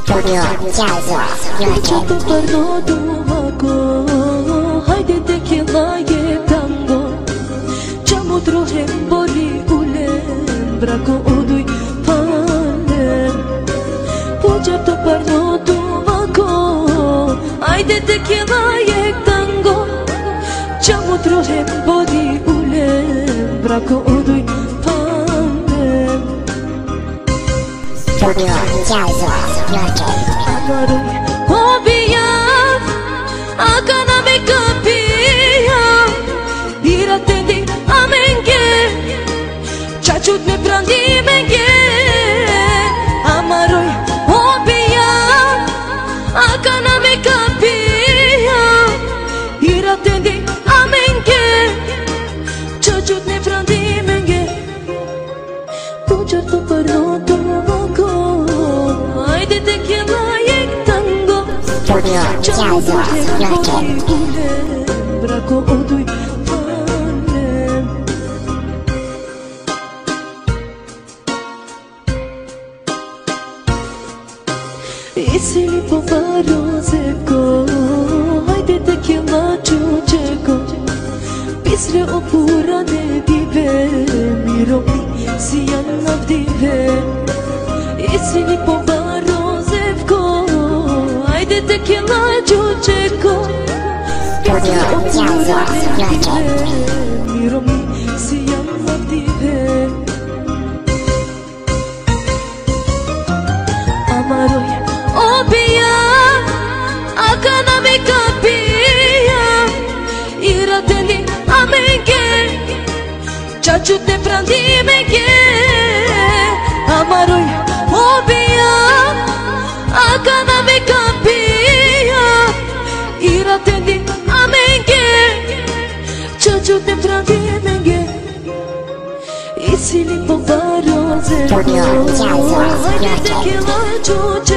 Ciato Parno Duvako, hajdete kjellaje tango. Qamu trohem boli ulem, brako oduj palem. Ciato Parno Duvako, hajdete kjellaje tango. Qamu trohem boli ulem, brako oduj palem. Amaroy hobiya, akana me kapiya. Iratendi amenge, chachut me prandi menge. Amaroy hobiya, akana me kapiya. Iratendi amenge, chachut me prandi menge. Ciato Parno Duvako, hajdete kjellaje tango. Qamu trohem boli ulem, brako oduj palem. Isili po varozevko, hajdete kjellaču čeko. Pisre opurane dive, miromi si janë avdive. Isili po varozevko, hajdete kjellaču čeko. Pisre opurane dive, miromi si janë avdive. Amaroy obija, akana me kapija. Iratendi amenge, chachut ne prandi menge. Amaroy obija, akana me kapija. Iratendi amenge, chachut ne prandi menge. Isili po varozevko, hajdete kjellaču čeko.